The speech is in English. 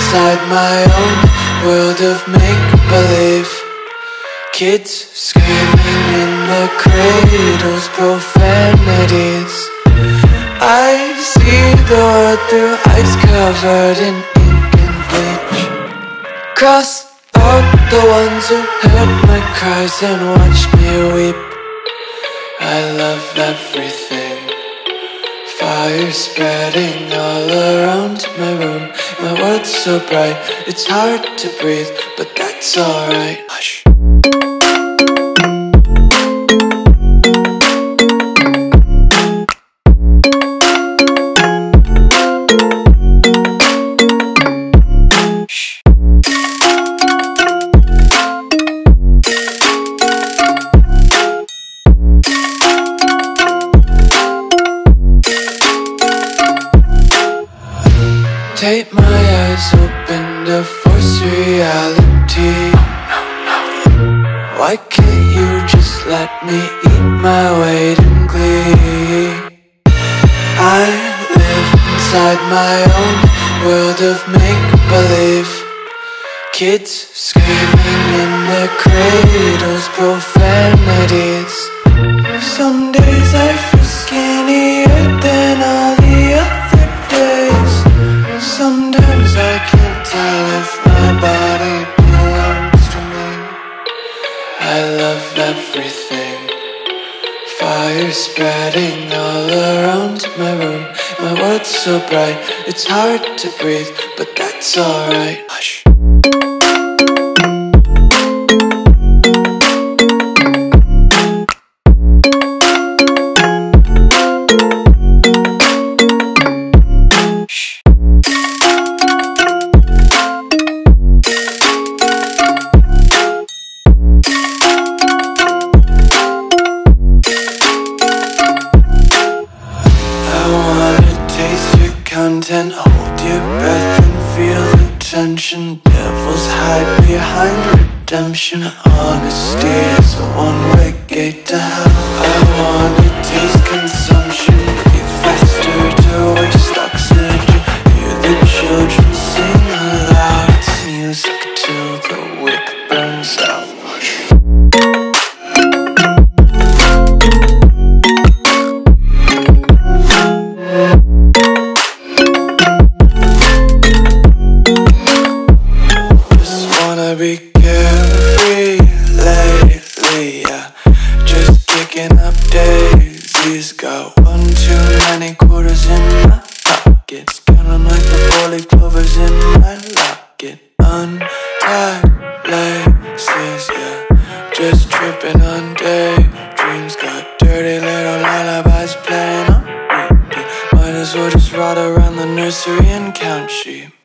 inside my own world of make-believe. Kids screaming in the cradles, profanities. I see the world through ice covered in ink and bleach. Cross out the ones who heard my cries and watched me weep. I love everything. Fire spreading all around my room. My world's so bright, it's hard to breathe, but that's alright. Hush. Tape my eyes open to force reality. Why can't you just let me eat my weight in glee? I live inside my own world of make-believe. Kids screaming in their cradles, profanities. Some days I feel skinnier than all the other days. Sometimes I can't tell if my body belongs to me. I love everything. Fire spreading all around my room. My world's so bright, it's hard to breathe, but that's alright. Hush. Content, hold your breath and feel the tension. Devils hide behind redemption. Honesty is a one-way gate to hell. I wanna taste consumption. Breathe faster to waste oxygen. Hear the children sing aloud. It's music till the wick burns out. Be carefree lately, yeah. Just kicking up daisies. Got one too many quarters in my pockets. Counting like the four-leaf clovers in my locket. Untied laces, yeah. Just tripping on daydreams. Got dirty little lullabies playing on repeat. Might as well just ride around the nursery and count sheep.